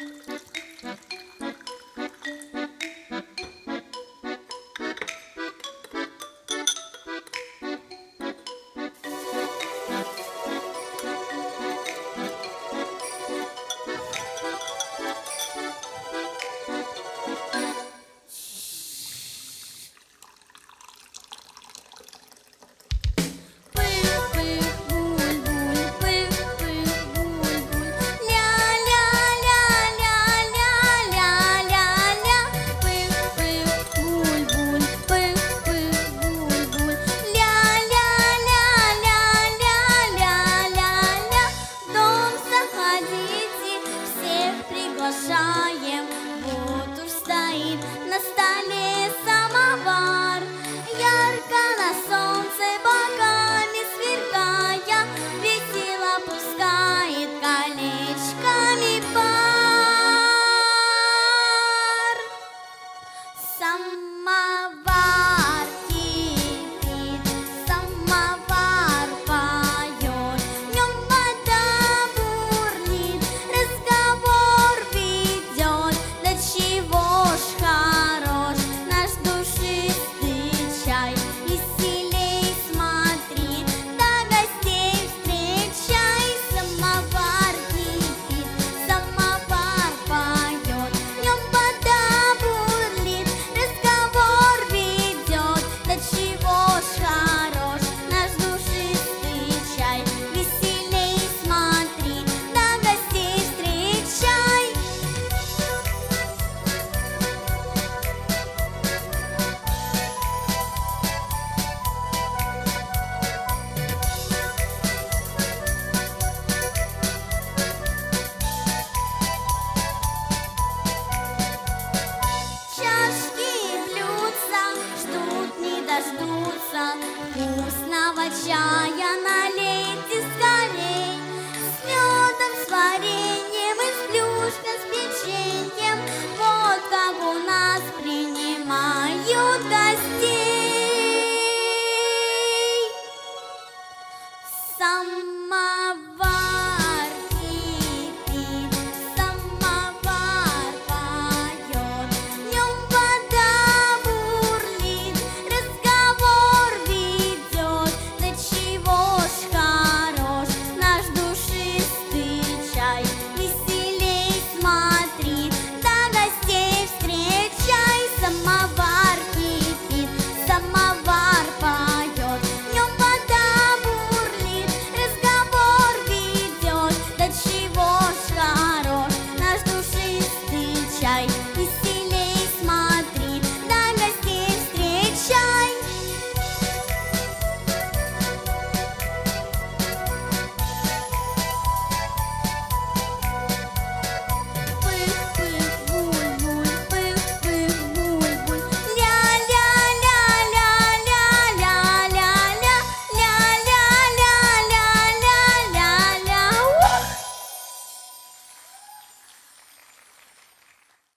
Вот уж стоит на столе самовар, ярко на солнце боками сверкая, весело пускает колечками пар. Самовар кипит, самовар поет, в нем вода бурлит, разговор ведет. Да чего ж хорош наш душистый чай, веселей смотри, да гостей встречай. Самовар кипит, самовар поет, в нем вода бурлит, разговор ведет. Да чего ж хорош наш душистый чай, веселей смотри, да гостей встречай. Чашки и блюдца ждут, не дождутся вкусного чая.